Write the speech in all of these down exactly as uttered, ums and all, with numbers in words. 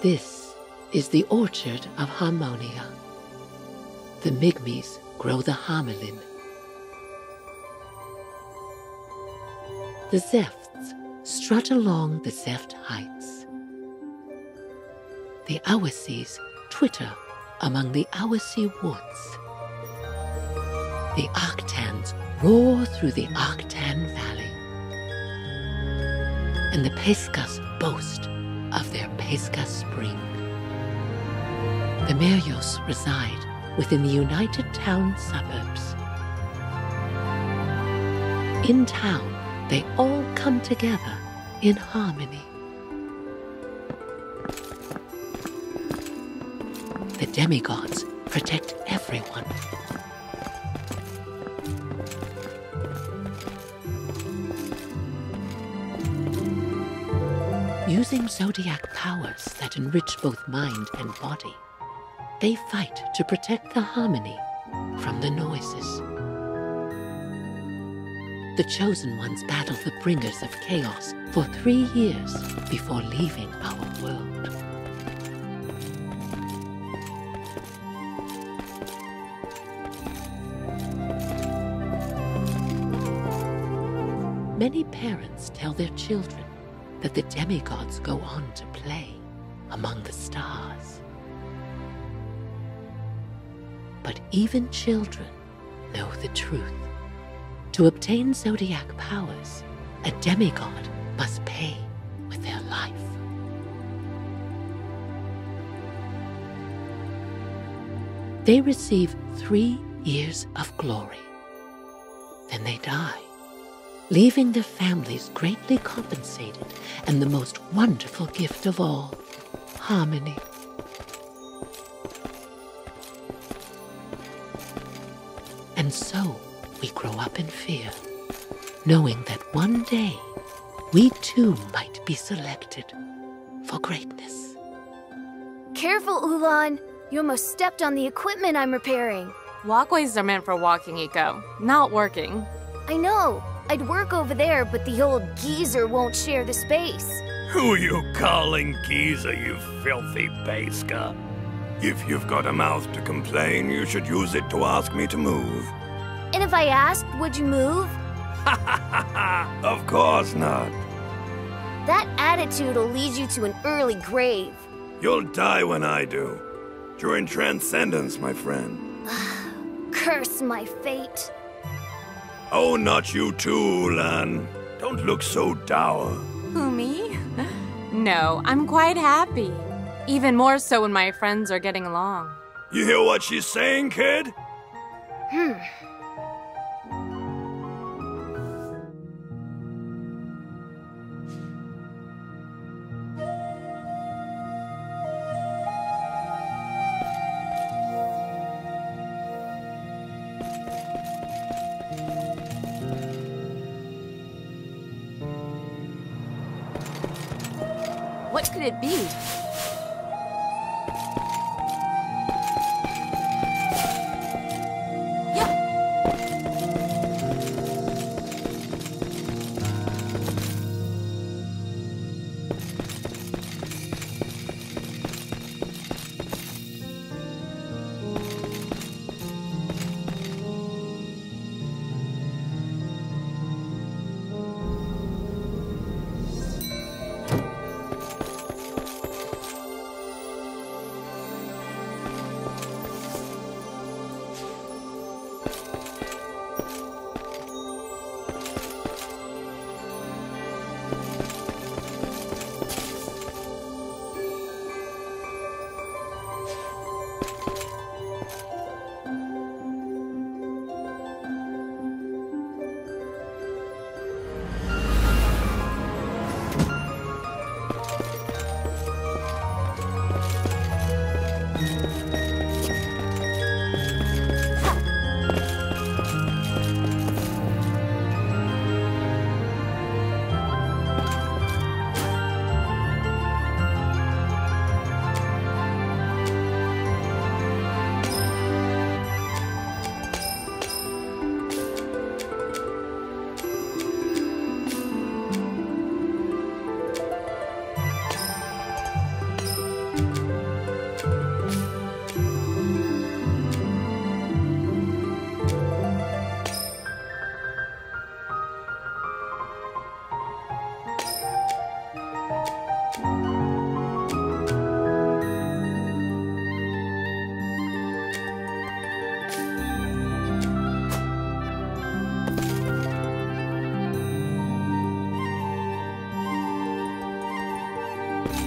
This is the orchard of Harmonia. The Migmies grow the Hamelin. The Zefts strut along the Zeft Heights. The Awasis twitter among the Awasi woods. The Arctans roar through the Arctan Valley. And the Pescas boast of their Pesca Spring. The Merios reside within the United Town suburbs. In town, they all come together in harmony. The demigods protect everyone. Using zodiac powers that enrich both mind and body, they fight to protect the harmony from the noises. The Chosen Ones battle the bringers of chaos for three years before leaving our world. Many parents tell their children that the demigods go on to play among the stars. But even children know the truth. To obtain zodiac powers, a demigod must pay with their life. They receive three years of glory. Then they die, leaving their families greatly compensated and the most wonderful gift of all, harmony. And so we grow up in fear, knowing that one day we too might be selected for greatness. Careful, Ulan! You almost stepped on the equipment I'm repairing. Walkways are meant for walking, Eco, not working. I know. I'd work over there, but the old geezer won't share the space. Who you calling geezer, you filthy Pesca? If you've got a mouth to complain, you should use it to ask me to move. And if I asked, would you move? Ha ha ha ha! Of course not. That attitude'll lead you to an early grave. You'll die when I do. During transcendence, my friend. Curse my fate. Oh, not you too, Lan. Don't look so dour. Who, me? No, I'm quite happy. Even more so when my friends are getting along. You hear what she's saying, kid? Hmm. What could it be?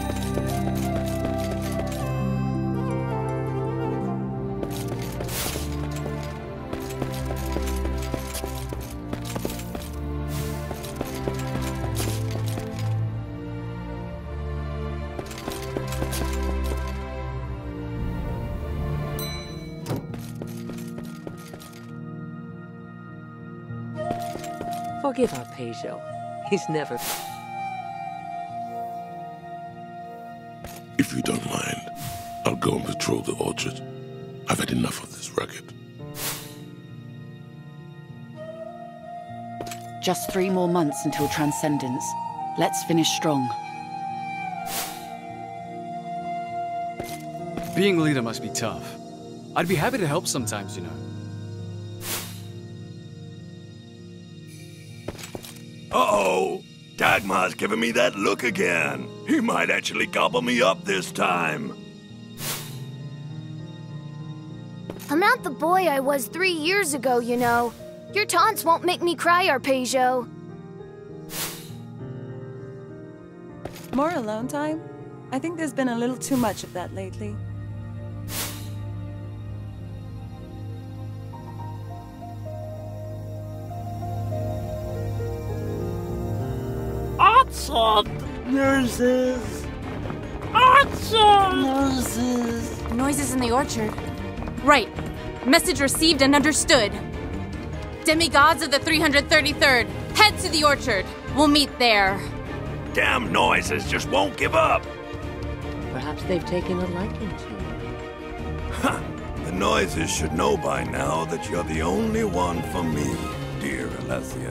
Forgive our Peugeot. He's never... If you don't mind, I'll go and patrol the orchard. I've had enough of this racket. Just three more months until Transcendence. Let's finish strong. Being leader must be tough. I'd be happy to help sometimes, you know. Uh-oh! Dagmar's giving me that look again. He might actually gobble me up this time. I'm not the boy I was three years ago, you know. Your taunts won't make me cry, Arpeggio. More alone time? I think there's been a little too much of that lately. Nurses! Awesome! Nurses! Noises in the orchard. Right. Message received and understood. Demigods of the three hundred thirty-third, head to the orchard. We'll meet there. Damn noises just won't give up. Perhaps they've taken a liking to you. Huh. The noises should know by now that you're the only one for me, dear Alessia.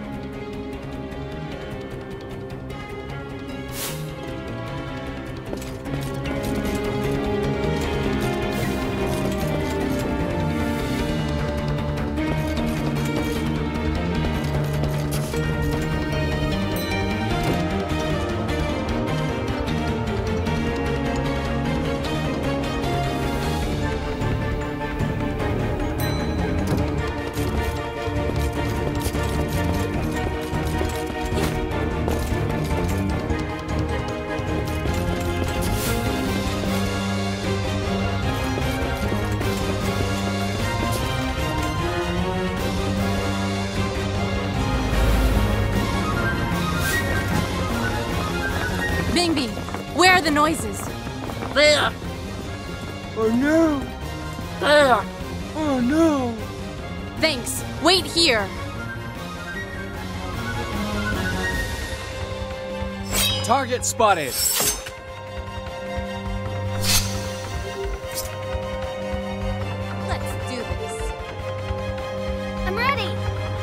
Bingby, where are the noises? There! Oh no! There! Oh no! Thanks. Wait here. Target spotted. Let's do this. I'm ready!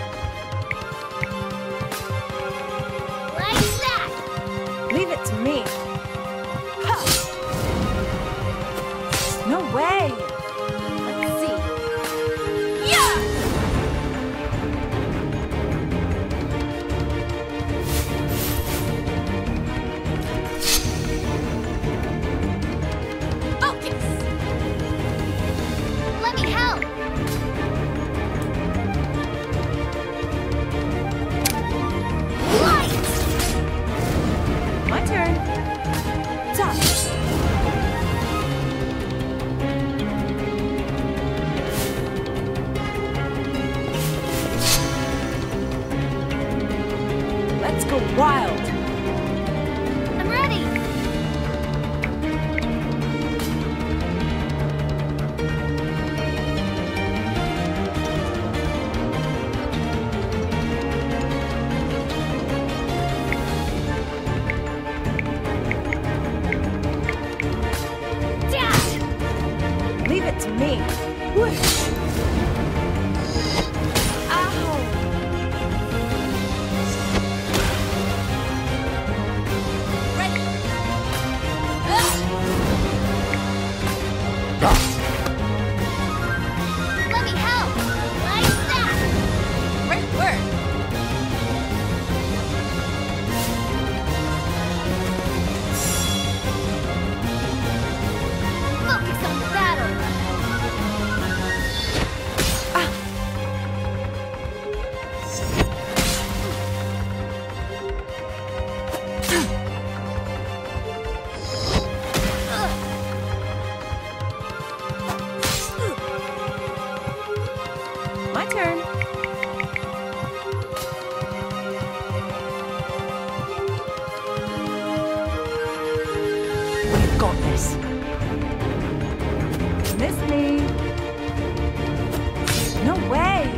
Like that! Leave it to me. Ha! No way! Let's see. Yeah! Focus! Let me help! Light! My turn. Touch. Let's go wild. I'm ready! Dash! Leave it to me. Whoosh. Ow! Ready? Let me help! Like that! Great work. Focus on the battle! I've got this. Miss me. No way.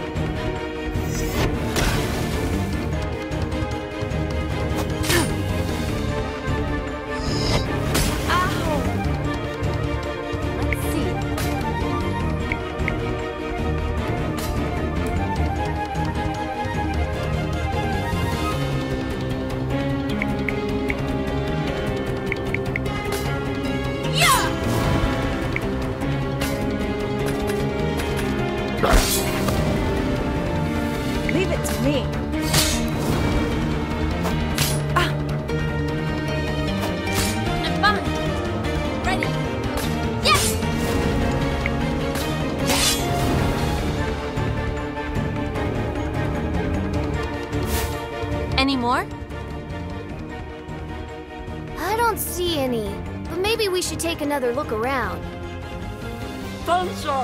Leave it to me. Ah. I'm fine. Ready. Yes! Yes! Any more? I don't see any, but maybe we should take another look around. Thunder!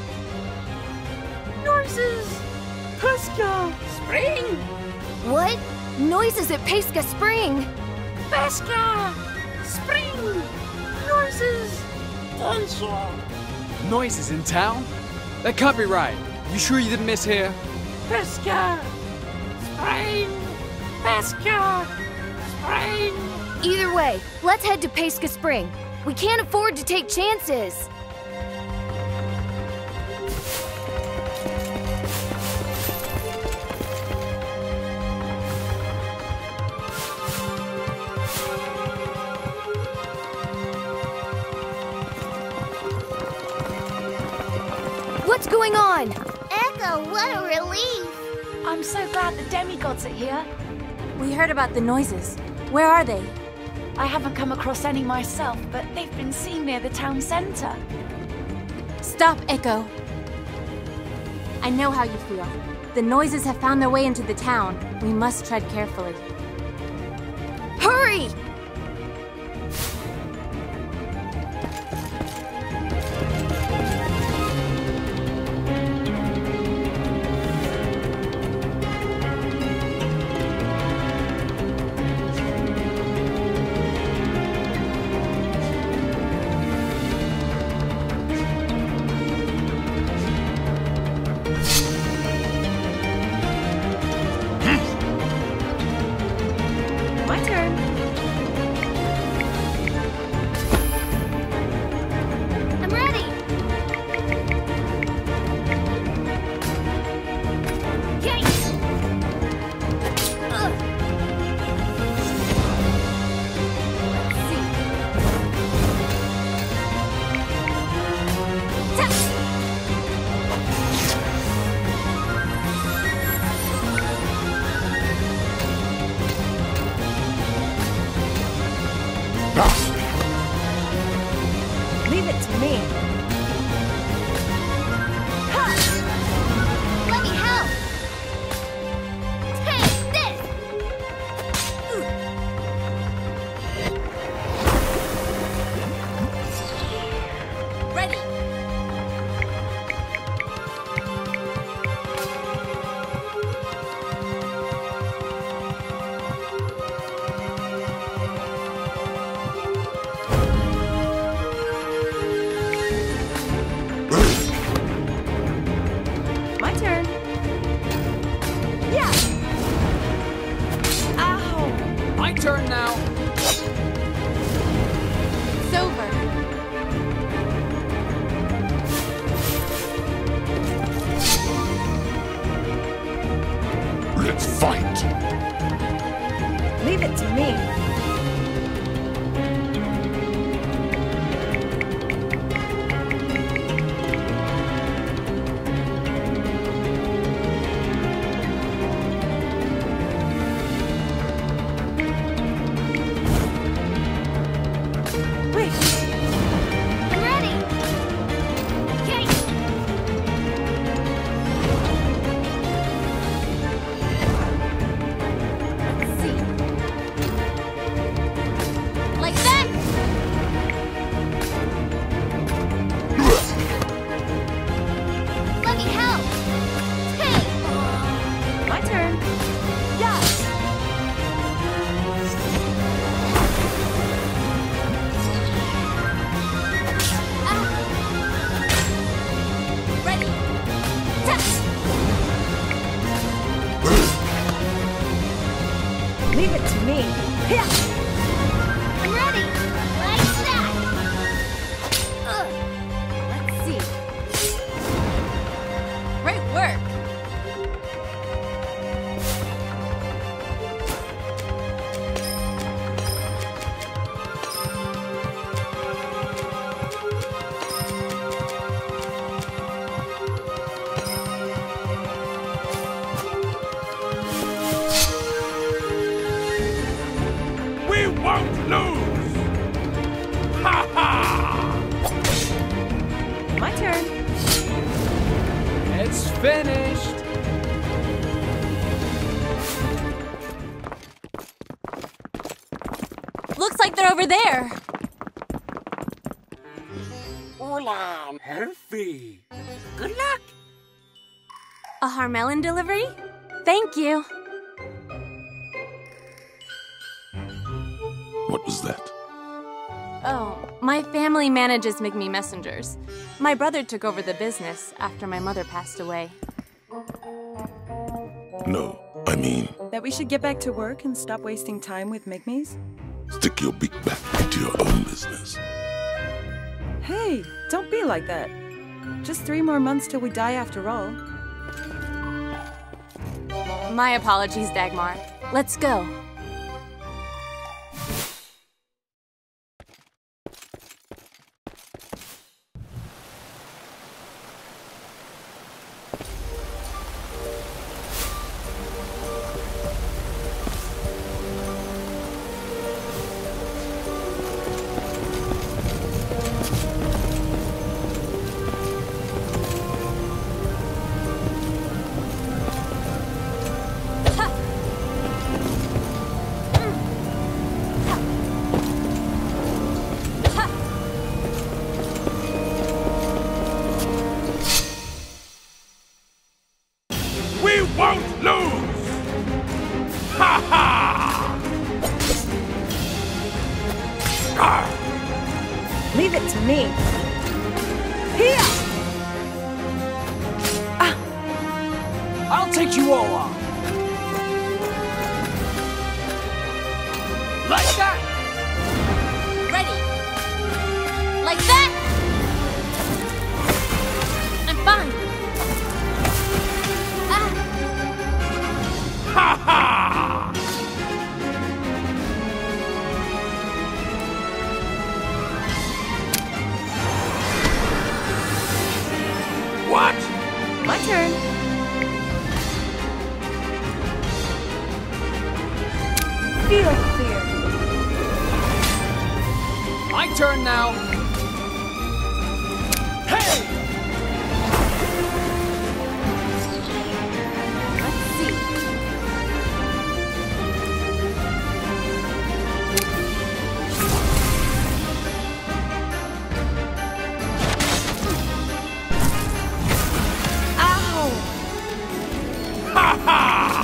Noises! Pesca! Spring! What? Noises at Pesca Spring! Pesca! Spring! Noises! Thunder! Noises in town? That can't be right. You sure you didn't mishear? Pesca! Spring! Pesca! Spring! Either way, let's head to Pesca Spring. We can't afford to take chances. What's going on? Echo, what a relief! I'm so glad the demigods are here. We heard about the noises. Where are they? I haven't come across any myself, but they've been seen near the town center. Stop, Echo. I know how you feel. The noises have found their way into the town. We must tread carefully. Hurry! My turn. I'm ready! Yay! Ugh. Let's see. Tap! Leave it to me. Ha! Let me help! Take this! Ready! lose! Ha ha! My turn. It's finished. Looks like they're over there. Hola, healthy. Good luck. A Harmelin delivery? Thank you. What was that? Oh, my family manages Migme messengers. My brother took over the business after my mother passed away. No, I mean, That we should get back to work and stop wasting time with Migmes? stick your beak back into your own business. Hey, don't be like that. Just three more months till we die after all. My apologies, Dagmar. Let's go. We won't lose! Ha ha! Ah! Leave it to me. Here! I'll take you all on. Like that! Ready. Like that! I'm fine. Ah! Ha ha! What? My turn. Feel clear. My turn now. Hey! Let's see. Ow! Ha ha!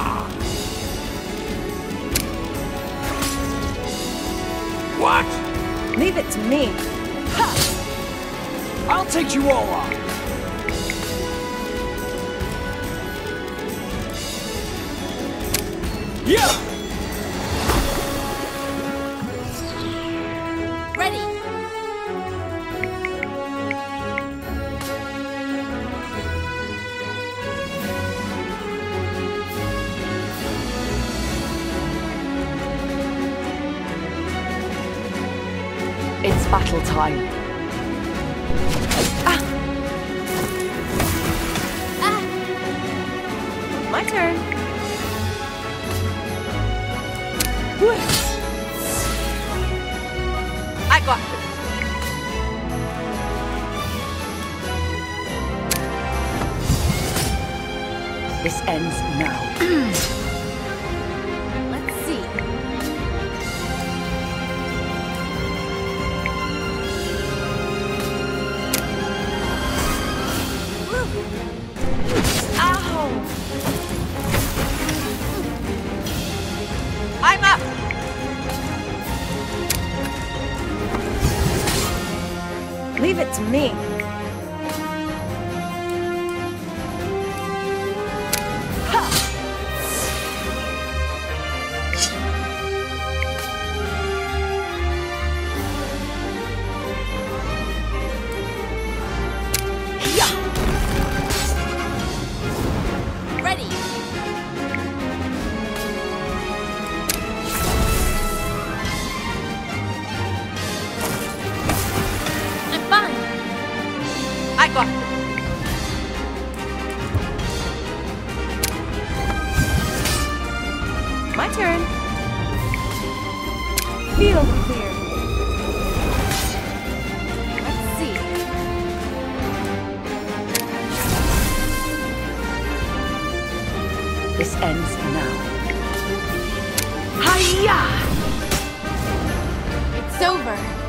What? Leave it to me. I'll take you all on. Yeah! Ready. It's battle time. My turn. I got you. This ends now. Let's see. Ow! I'm up. Leave it to me. Ready. I'm fine. I got you. My turn. Feel clear. over.